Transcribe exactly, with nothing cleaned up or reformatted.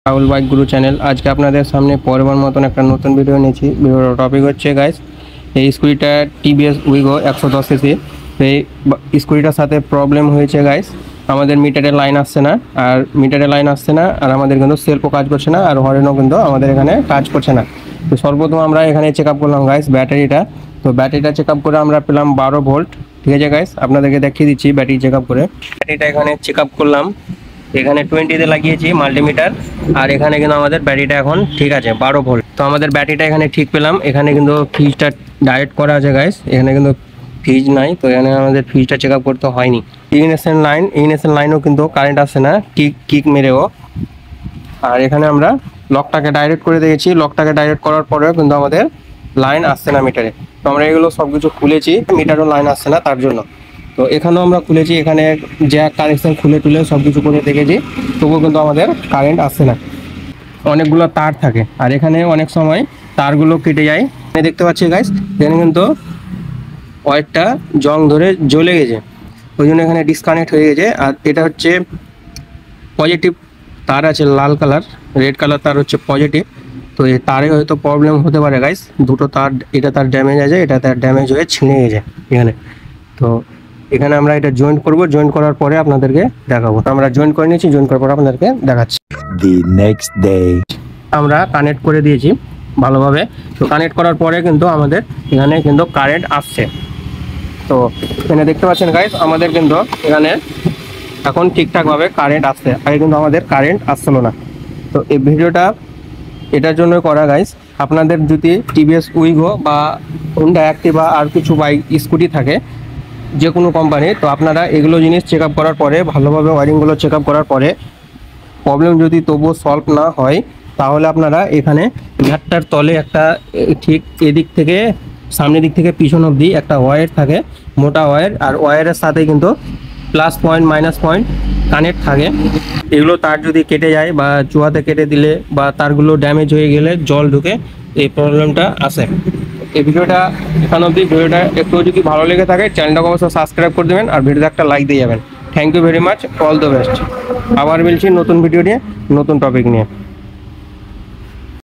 Rahul bike গুরু channel আজকে আপনাদের সামনে পরবার মতন একটা নতুন ভিডিও নিয়েছি। ভিডিওর টপিক হচ্ছে গাইস, এই স্কুটিটা টিভিএস উইগো একশো দশ সিসি। এই স্কুটিটার সাথে প্রবলেম হয়েছে গাইস, আমাদের মিটারের লাইন আসছে না, আর মিটারের লাইন আসছে না আর আমাদের কিন্তু সেলফও কাজ করছে না, আর হরেনও কিন্তু আমাদের এখানে কাজ করছে না। তো সর্বপ্রথম আমরা এখানে চেক আপ করলাম গাইস ব্যাটারিটা। তো ব্যাটারিটা চেক আপ করে আমরা পেলাম বারো ভোল্ট। ঠিক আছে গাইস, আপনাদেরকে দেখিয়ে দিচ্ছি ব্যাটারি চেক আপ করে। ব্যাটারিটা এখানে চেক আপ করলাম, এখানে টোয়েন্টিতে লাগিয়েছি মাল্টিমিটার, আর এখানে কিন্তু আমাদের ব্যাটারিটা এখন ঠিক আছে বারো ভোল্ট। তো আমাদের ব্যাটারিটা এখানে ঠিক পেলাম। এখানে কিন্তু ফিজটা ডাইরেক্ট করা আছে গাইস, এখানে কিন্তু ফিজ নাই, তো এখানে আমাদের ফিজটা চেক আপ করতে হয়নি। ইগনিশন লাইন ইগনিশন লাইনও কিন্তু কারেন্ট আসছে না, কিক কিক মেরেও। আর এখানে আমরা লকটাকে ডাইরেক্ট করে দিয়েছি, লকটাকে ডাইরেক্ট করার পরেও কিন্তু আমাদের লাইন আসছে না মিটারে। তো আমরা এগুলো সব কিছু খুলেছি, মিটারও লাইন আসছে না তার জন্য। তো এখানেও আমরা খুলেছি, এখানে জ্যাক কানেকশন খুলে টুলে সব কিছু করে দেখেছি, তবুও কিন্তু আমাদের কারেন্ট আসছে না। অনেকগুলো তার থাকে আর এখানে অনেক সময় তারগুলো কেটে যায়। দেখতে পাচ্ছি গাইস, এখানে কিন্তু ওয়্যারটা জং ধরে জ্বলে গেছে, ওই জন্য এখানে ডিসকানেক্ট হয়ে গেছে। আর এটা হচ্ছে পজিটিভ তার আছে, লাল কালার, রেড কালার তার হচ্ছে পজিটিভ। তো এই তারে হয়তো প্রবলেম হতে পারে গাইস, দুটো তার, এটা তার ড্যামেজ আছে, এটা তার ড্যামেজ হয়ে ছিঁড়ে গেছে এখানে। তো এখানে আমরা এটা জয়েন্ট করব, জয়েন্ট করার পরে আপনাদেরকে দেখাবো। আমরা জয়েন্ট করে নিয়েছি, জয়েন্ট করার পর আপনাদেরকে দেখাচ্ছি। The next day আমরা কানেক্ট করে দিয়েছি ভালোভাবে। তো কানেক্ট করার পরে কিন্তু আমাদের এখানে কিন্তু কারেন্ট আসছে। তো এখানে দেখতে পাচ্ছেন গাইস, আমাদের কিন্তু এখানে এখন ঠিকঠাকভাবে কারেন্ট আসছে, আগে কিন্তু আমাদের কারেন্ট আসছিল না। তো এই ভিডিওটা এটার জন্য করা গাইস, আপনাদের যদি টিভিএস উইগো বা হোন্ডা অ্যাক্টিভা আর কিছু বাইক স্কুটি থাকে যে কোনো কোম্পানি, তো আপনারা এগুলো জিনিস চেক আপ করার পরে, ভালোভাবে ওয়ারিংগুলো চেক আপ করার পরে প্রবলেম যদি তবুও সলভ না হয়, তাহলে আপনারা এখানে ঘাটটার তলে একটা ঠিক এদিক থেকে সামনের দিক থেকে পিছন অবধি একটা ওয়্যার থাকে, মোটা ওয়্যার, আর ওয়্যারের সাথে কিন্তু plus point minus point connect থাকে। এগুলো তার যদি কেটে যায় বা চুয়াতে কেটে দিলে বা তারগুলো ড্যামেজ হয়ে গেলে জল ঢুকে এই প্রবলেমটা আসে। এই ভিডিওটা এখান অবধি। ভিডিওটা একটু যদি ভালো লেগে থাকে চ্যানেলটাকে অবশ্যই সাবস্ক্রাইব করে দেবেন, আর ভিডিওতে একটা লাইক দিয়ে যাবেন। Thank you very much, all the best. আবার বলছি নতুন ভিডিও নিয়ে, নতুন টপিক নিয়ে।